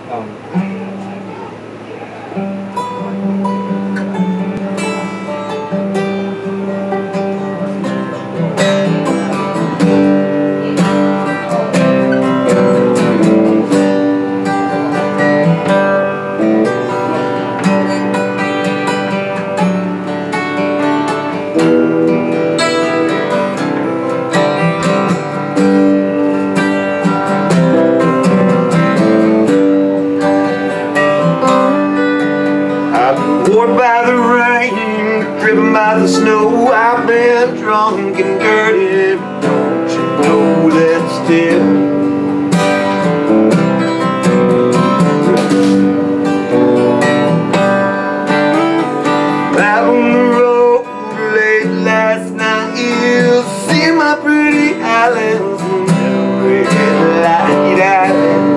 The snow, I've been drunk and dirty, but don't you know that still out on the road late last night, you'll see my pretty islands and red light islands.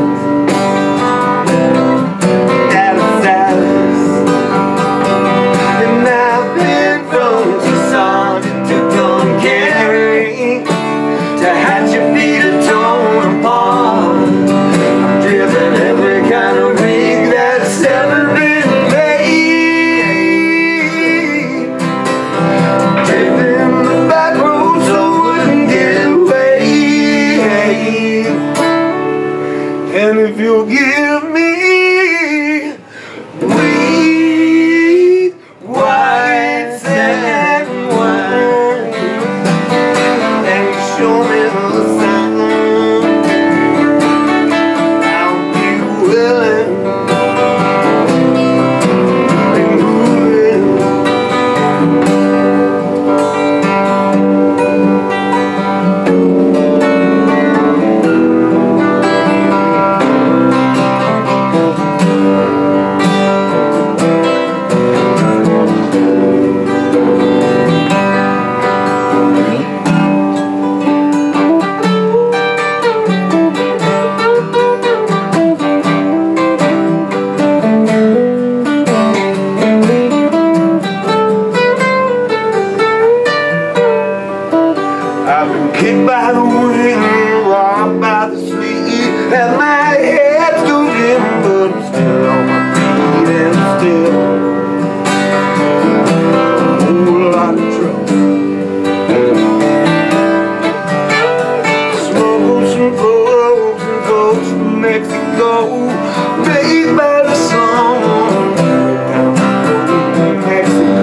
And if you'll give me weed, white sand wine, and you show me the sign, I'll be willing to move in. I've been kicked by the wind, rocked by the sleet, and my head's too dim, but I'm still on my feet and still a whole lot of trouble. Smoke some folks from Mexico, bathed by the sun down in Mexico.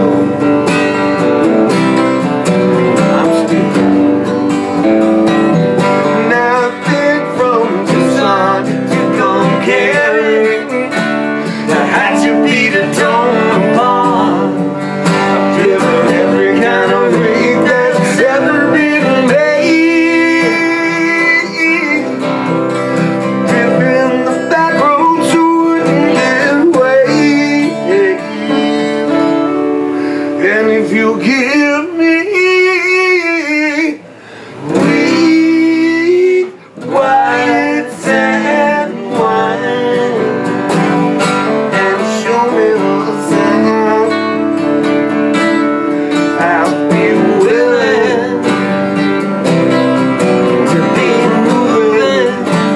And if you give me weed, white sand wine, and show me the sign, I'll be willing to be moving.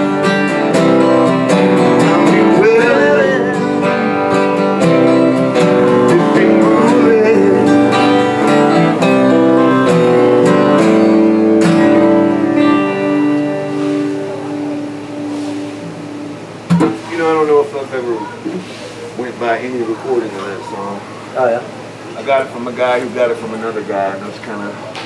I'll be willing to be moving. You know, I don't know if I've ever went by any recording of that song. Oh yeah? I got it from a guy who got it from another guy, and that's kind of